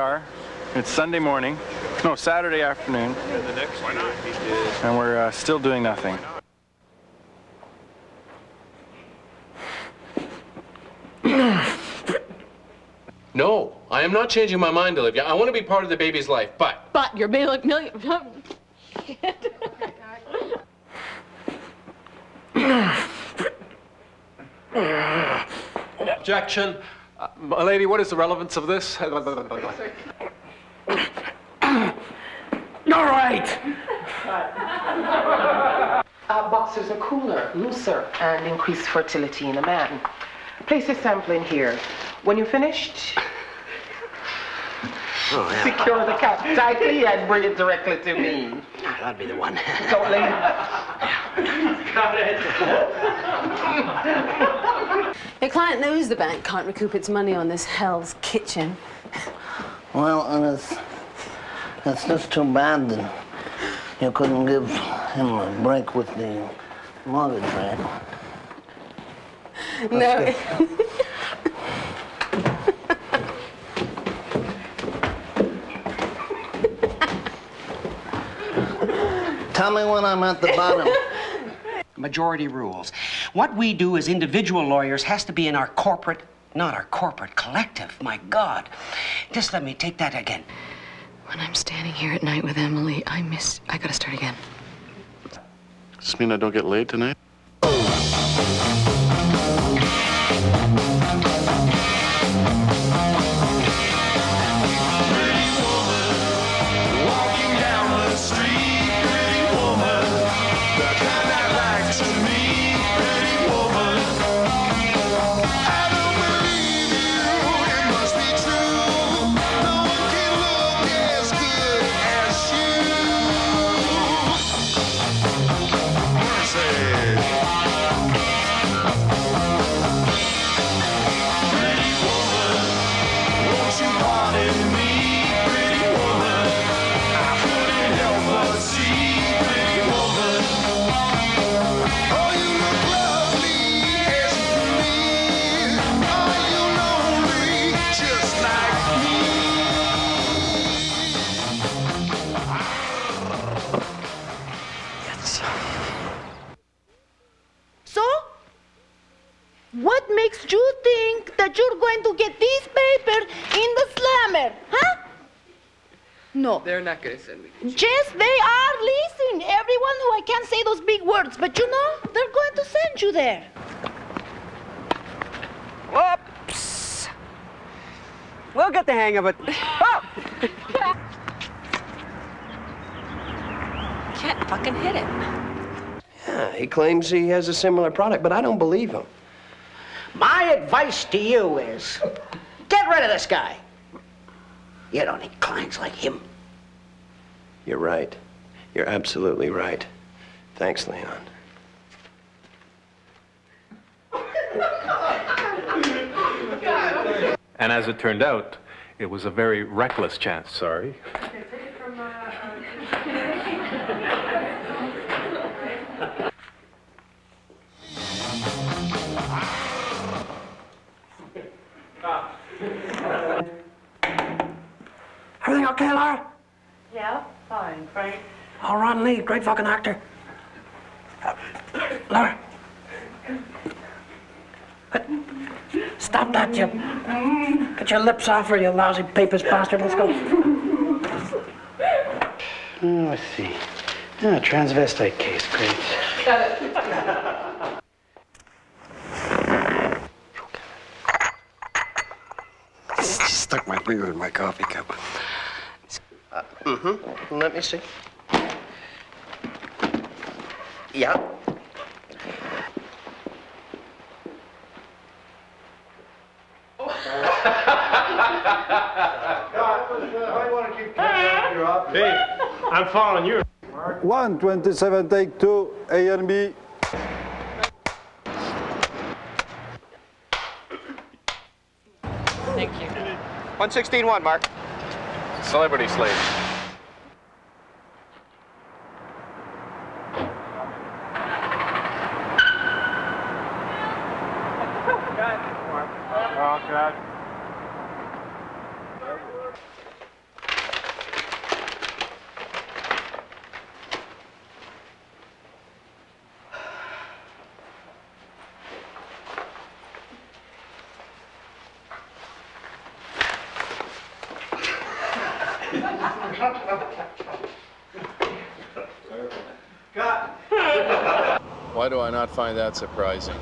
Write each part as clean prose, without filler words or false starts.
are. It's Sunday morning. No, Saturday afternoon. And the next why not? And we're still doing nothing. No, I am not changing my mind, Olivia. I want to be part of the baby's life, but... But you're million... Objection. My lady, what is the relevance of this? All right. Boxers are cooler, looser, and increase fertility in a man. Place a sample in here. When you're finished, secure the cap tightly and bring it directly to me. That'd be the one. Totally. Got it. Your client knows the bank can't recoup its money on this Hell's Kitchen. Well, and it's just too bad that you couldn't give him a break with the mortgage rate. No. Tell me when I'm at the bottom. Majority rules. What we do as individual lawyers has to be in our corporate, not our corporate collective. My God. Just let me take that again. When I'm standing here at night with Emily, I gotta start again. Does this mean I don't get laid tonight? What makes you think that you're going to get this paper in the slammer, huh? No. They're not going to send me. Yes, they are. Listen, everyone who I can't say those big words, but you know, they're going to send you there. Whoops. We'll get the hang of it. Oh! Can't fucking hit it. Yeah, he claims he has a similar product, but I don't believe him. My advice to you is, get rid of this guy. You don't need clients like him. You're right. You're absolutely right. Thanks, Leon. And as it turned out, it was a very reckless chance. Sorry. Everything okay, Laura? Yeah, fine, Frank. Oh, Ron Lee, great fucking actor. Laura. Stop that, you. Get your lips off her, you lousy papist bastard. Let's go. Oh, let's see. Ah, transvestite case, great. Just stuck my finger in my coffee cup. Let me see. Yeah. Hey, I'm following you. 127, take 2, A and B. Thank you. 116-1, Mark. Celebrity slave. Why do I not find that surprising?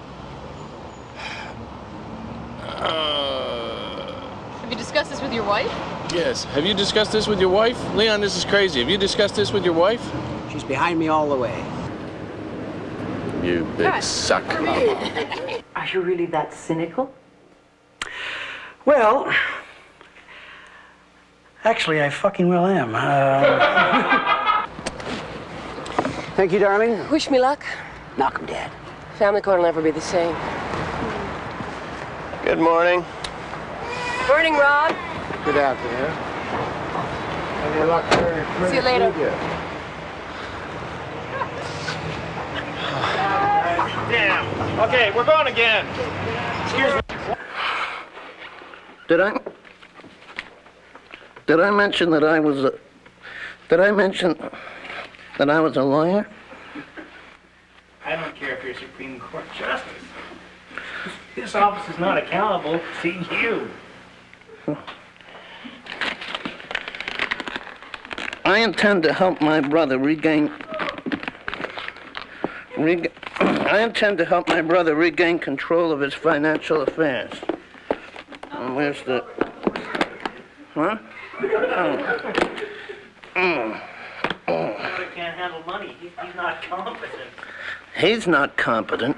Have you discussed this with your wife? Yes. Have you discussed this with your wife? Leon, this is crazy. Have you discussed this with your wife? She's behind me all the way. You big suck. Are you really that cynical? Well, actually, I fucking well am. Thank you, darling. Wish me luck. Knock 'em dead. Family court will never be the same. Good morning. Morning, Rob. Good afternoon. Any luck there? See you later. Damn. Okay, we're going again. Excuse me. Did I mention that I was a... Did I mention that I was a lawyer? I don't care if you're Supreme Court Justice. This office is not accountable to you. I intend to help my brother regain control of his financial affairs. And where's the... Huh? Brother can't handle money. He's not competent. He's not competent.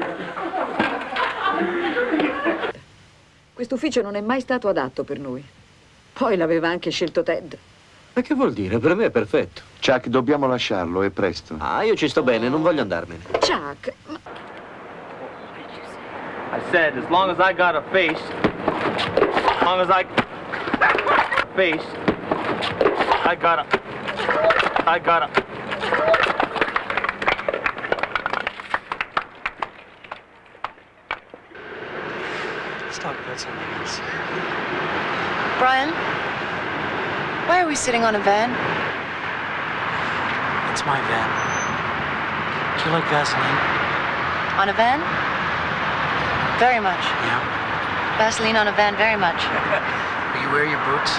Questo ufficio non è mai stato adatto per noi. Poi l'aveva anche scelto Ted. Ma che vuol dire? Per me è perfetto. Chuck, dobbiamo lasciarlo, è presto. Ah, io ci sto bene, non voglio andarmene. Chuck, I said, as long as I got a face, as long as I got a... Let's talk about something else. Brian, why are we sitting on a van? It's my van. Do you like Vaseline? On a van? Very much. Yeah. Vaseline on a van, very much. Will you wear your boots?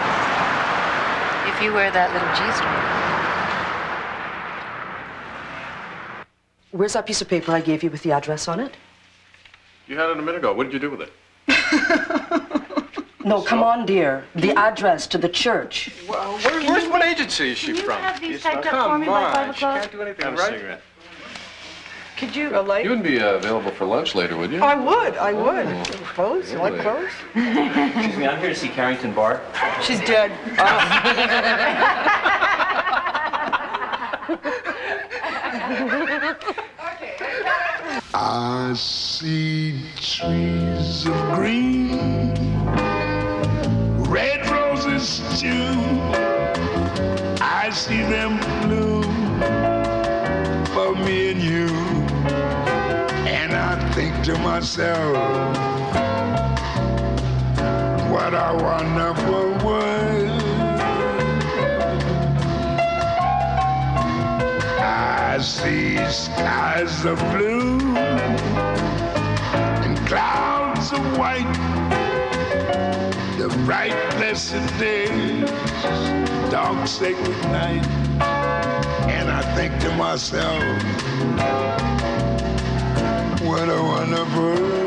If you wear that little G-string. Where's that piece of paper I gave you with the address on it? You had it a minute ago. What did you do with it? No, come on, dear. The address to the church. Well, where's what agency is she from? Have these typed up for me by 5 o'clock? She can't do anything, Have a right? cigarette. Could you... A light? You wouldn't be available for lunch later, would you? I would. Clothes? You like Really? clothes? Excuse me, I'm here to see Carrington Barr. She's dead. I see trees of green, red roses too. I see them bloom for me and you. And I think to myself, what a wonderful world. I see skies of blue and clouds of white, the bright blessed days, dark sacred night. And I think to myself, what a wonderful world.